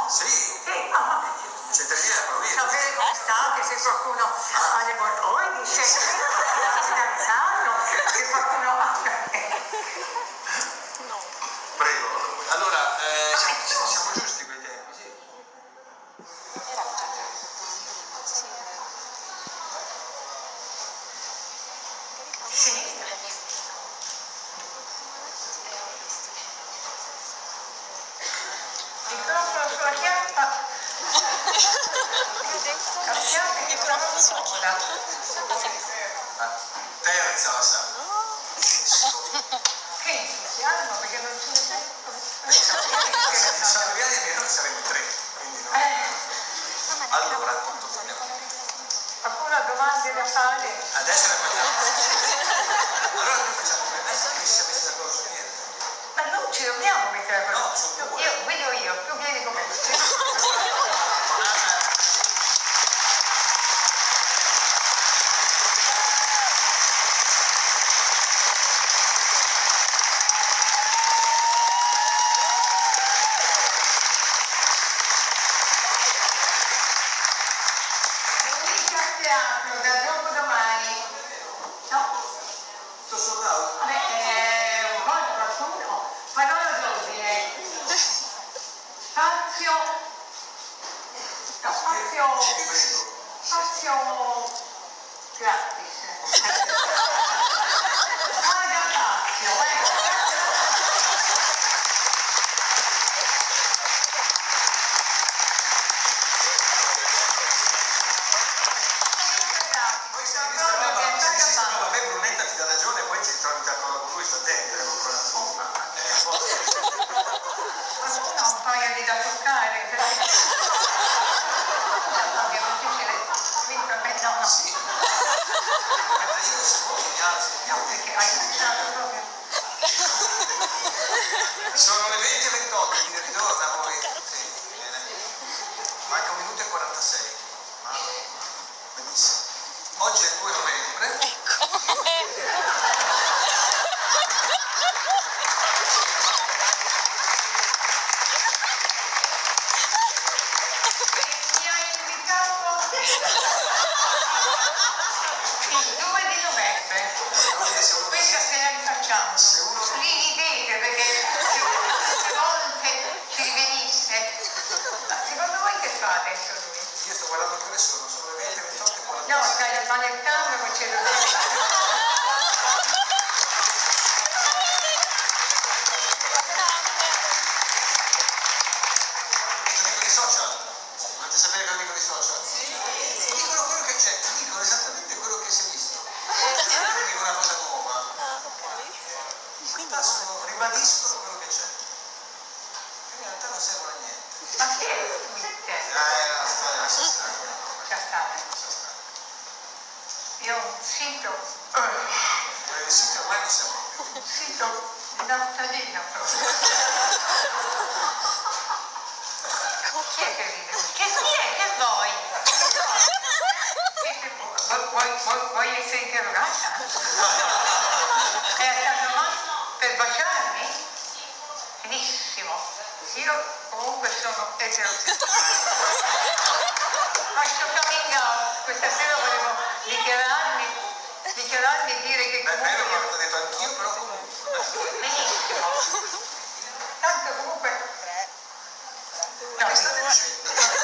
Sì. Sì, C'è 3.000 provincia. sapere come state, se qualcuno ha le morroidi, se è fidanzato, se qualcuno ha... Prego. Allora, siamo giusti quei tempi, sì. Sì. Il microfono sulla chiappa. La chiappa e il microfono sulla chiappa. Terza la sa. Che entusiasmo, perché non ce ne sei. Se Salviani e me noi saremo 3, quindi no. Allora, appunto, Qualcuno ha domande da fare? adesso ne facciamo. Allora che facciamo? Adesso che ci siamo messi d'accordo su niente. Ma non ci dobbiamo mettere a No, su due. Io guido io, tu vieni con me. Teatro da dopodomani. No? Tutto soldato? Vabbè, un po' qualcuno. Parola d'ordine. Spazio. No, spazio gratis. Paga spazio, Poi se mi dice vabbè Brunetta ti dà ragione, poi ci trovi d'accordo con lui, sta attento, con la somma. qualcuno ha un paio di da toccare. No. Sì. Mentre io se vuoi mi alzo. No, perché hai lasciato proprio. Sono le 20:28, quindi ritorna poi. Sì, bene. Manca 1 minuto e 46. Benissimo. Oggi è il 2 novembre. Mi hai invitato il 2 di novembre. Questa se la rifacciamo. Ridete perché se volte ci rivenisse. Ma secondo voi che fate adesso lui? Io sto guardando che ore sono le 20:28 e 46. No, stai manettando che c'è da Dicono i social? Volete sapere cosa dicono i social? Sì. Dicono quello che c'è, dicono esattamente quello che si è visto. Non dicono una cosa nuova. Ribadiscono quello che c'è. In realtà non servono a niente. Ma che è Twitter? La storia lascia stare. Già state. Io ho un sito, Il sito ormai non siamo più. un sito di naftalina proprio. Chi è che ride? Chi è? Che vuoi? Vuoi essere interrogata? È a casa mia per baciarmi? Benissimo. Io comunque sono eterosessuale. Faccio coming out. Questa sera volevo dichiararmi e dire che Beh, comunque bello quello che ho detto anch'io, però comunque. benissimo. Tanto comunque... Ma che state dicendo?